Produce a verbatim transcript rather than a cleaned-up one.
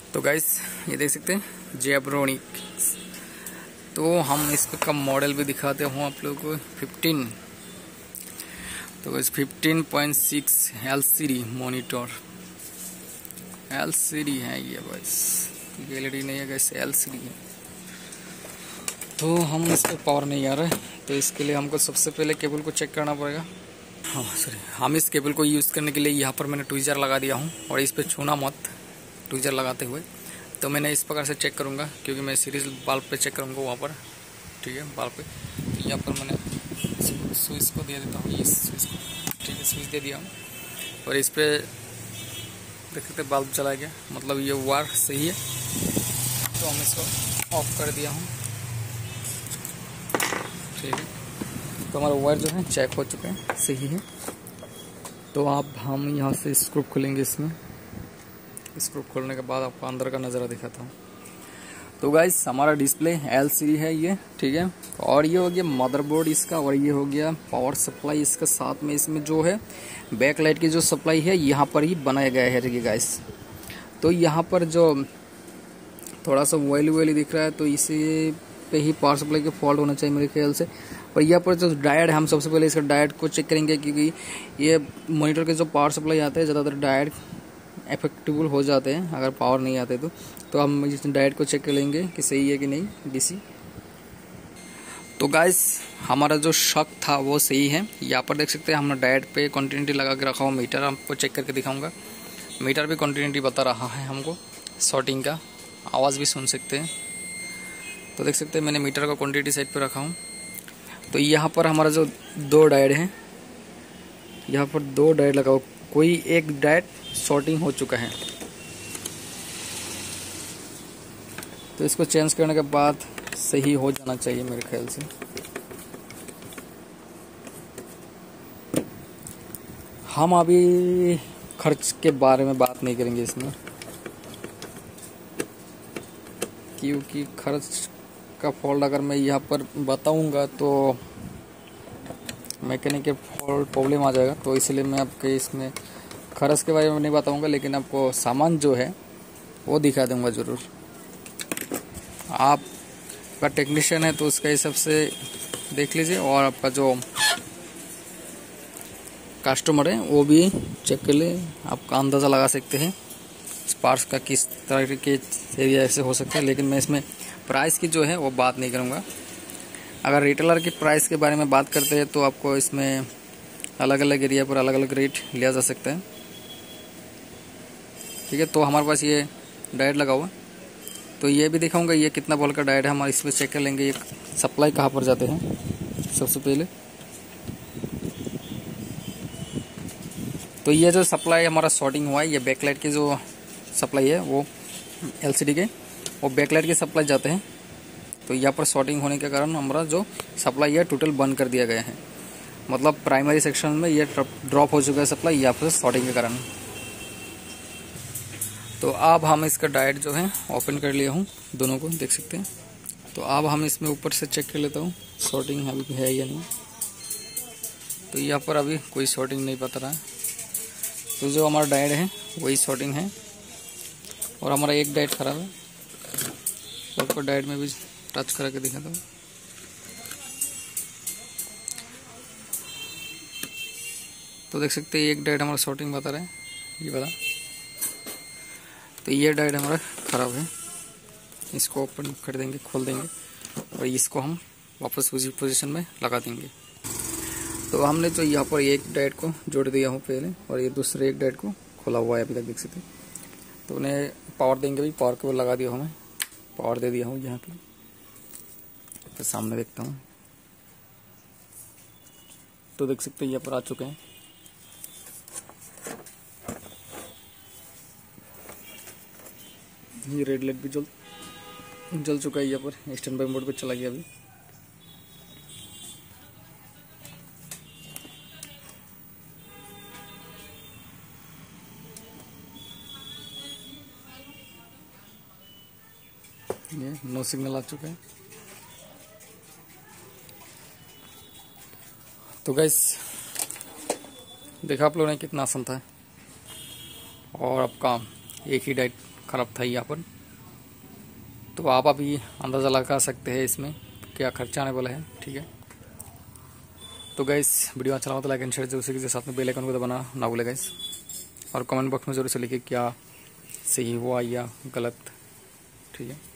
तो गाइस ये देख सकते हैं जेब्रोनिक। तो हम इसका मॉडल भी दिखाते हूँ आप लोगों को फिफ्टीन। तो इस fifteen point six LCD monitor, LCD है ये, बस एलईडी नहीं है गाइस, एलसीडी है। तो हम इस पर पावर नहीं आ रहा है, तो इसके लिए हमको सबसे पहले केबल को चेक करना पड़ेगा। हाँ सॉरी, हम इस केबल को यूज़ करने के लिए यहाँ पर मैंने ट्विजर लगा दिया हूँ, और इस पर छूना मत ट्विजर लगाते हुए। तो मैंने इस प्रकार से चेक करूँगा, क्योंकि मैं सीरीज बल्ब पे चेक करूँगा वहाँ पर, ठीक है, बल्ब पे। तो यहाँ पर मैंने स्विच को दे देता हूँ, इस स्विच को, ठीक है, स्विच दे दिया हूँ। और इस पर देख सकते बल्ब चला गया, मतलब ये वायर सही है। तो हम इसको ऑफ कर दिया हूँ, ठीक है। तो हमारा वायर जो है चेक हो चुका है, सही है। तो आप हम यहाँ से स्क्रू खोलेंगे, इसमें स्क्रू खोलने के बाद आपको अंदर का नज़ारा दिखाता हूँ। तो गाइस हमारा डिस्प्ले एलसीडी है ये, ठीक है। और ये हो गया मदरबोर्ड इसका, और ये हो गया पावर सप्लाई इसका। साथ में इसमें जो है बैक लाइट की जो सप्लाई है यहाँ पर ही बनाया गया है, ठीक है गाइस। तो यहाँ पर जो थोड़ा सा वॉइली वॉइली दिख रहा है, तो इसी पे ही पावर सप्लाई का फॉल्ट होना चाहिए मेरे ख्याल से। और यहाँ पर जो डायड है, हम सबसे पहले इसका डायड को चेक करेंगे, क्योंकि ये मॉनिटर के जो पावर सप्लाई आते हैं ज़्यादातर डायड इफेक्टिबल हो जाते हैं अगर पावर नहीं आते तो। तो हम इस डायड को चेक कर लेंगे कि सही है कि नहीं डीसी। तो गाइस हमारा जो शक था वो सही है। यहाँ पर देख सकते हैं हमने डायड पे कंटिन्यूटी लगा के रखा हुआ। मीटर आपको चेक करके दिखाऊंगा, मीटर भी कंटिन्यूटी बता रहा है हमको, शॉर्टिंग का आवाज़ भी सुन सकते हैं। तो देख सकते हैं मैंने मीटर का क्वांटिटी साइड पे रखा हूँ। तो यहाँ पर हमारा जो दो डायड है, यहाँ पर दो डायड लगा हुआ, कोई एक डायड शॉर्टिंग हो चुका है। तो इसको चेंज करने के बाद सही हो जाना चाहिए मेरे ख्याल से। हम अभी खर्च के बारे में बात नहीं करेंगे इसमें, क्योंकि खर्च का फॉल्ट अगर मैं यहाँ पर बताऊंगा तो मैकेनिक के फॉल्ट प्रॉब्लम आ जाएगा। तो इसलिए मैं आपके इसमें खर्च के बारे में नहीं बताऊंगा, लेकिन आपको सामान जो है वो दिखा दूंगा ज़रूर। आपका टेक्नीशियन है तो उसके हिसाब से देख लीजिए, और आपका जो कस्टमर है वो भी चेक कर ले, आपका अंदाज़ा लगा सकते हैं पार्ट्स का किस तरह के एरिया से हो सकता है। लेकिन मैं इसमें प्राइस की जो है वो बात नहीं करूँगा। अगर रिटेलर की प्राइस के बारे में बात करते हैं तो आपको इसमें अलग अलग एरिया पर अलग अलग रेट लिया जा सकता है, ठीक है। तो हमारे पास ये डायट लगा हुआ, तो ये भी दिखाऊंगा ये कितना वोल्ट का डायट है हमारे। इसमें चेक कर लेंगे ये सप्लाई कहाँ पर जाते हैं सबसे पहले। तो ये जो सप्लाई हमारा शॉर्टिंग हुआ है, ये बैकलाइट की जो सप्लाई है वो एलसीडी के, वो बैकलाइट के सप्लाई जाते हैं। तो यहाँ पर शॉर्टिंग होने के कारण हमारा जो सप्लाई है टोटल बंद कर दिया गया है, मतलब प्राइमरी सेक्शन में ये ड्रॉप हो चुका है सप्लाई यहाँ पर शॉर्टिंग के कारण। तो अब हम इसका डायट जो है ओपन कर लिया हूँ, दोनों को देख सकते हैं। तो अब हम इसमें ऊपर से चेक कर लेता हूँ शॉर्टिंग अभी है या नहीं। तो यहाँ पर अभी कोई शॉर्टिंग नहीं बता रहा है। तो जो हमारा डायट है वही शॉर्टिंग है, और हमारा एक डायट खराब है। तो आपको डायट में भी टच करा के दिखाता हूँ। तो देख सकते हैं एक डायट हमारा शॉर्टिंग बता रहा है, ये वाला। तो ये डायट हमारा ख़राब है, इसको ओपन कर देंगे, खोल देंगे, और इसको हम वापस उसी पोजीशन में लगा देंगे। तो हमने जो यहाँ पर एक डायट को जोड़ दिया हूँ पहले, और ये दूसरे एक डायट को खोला हुआ है अभी तक, देख सकते हैं। तो उन्हें पावर देंगे भी, पावर केबल लगा दिया हूँ मैं, पावर दे दिया हूँ यहाँ पे। तो सामने देखता हूँ, तो देख सकते हैं यहाँ पर आ चुके हैं। ये रेड लाइट भी जल जल चुका है, यहाँ पर स्टैंड बाय मोड पे चला गया अभी। ये नो सिग्नल आ चुका है। तो गाइस देखा आप लोगों ने कितना आसान था, और आपका एक ही डाइट ख़राब था यहाँ पर। तो आप अभी अंदाज़ा लगा सकते हैं इसमें क्या खर्चा आने वाला है। ठीक है, तो गाइस वीडियो अच्छा लगा तो लाइक एंड शेयर जरूर कीजिए, साथ में बेल आइकन को दबाना ना भूले गाइस, और कमेंट बॉक्स में जरूर से लिखिए क्या सही हुआ या गलत। ठीक है।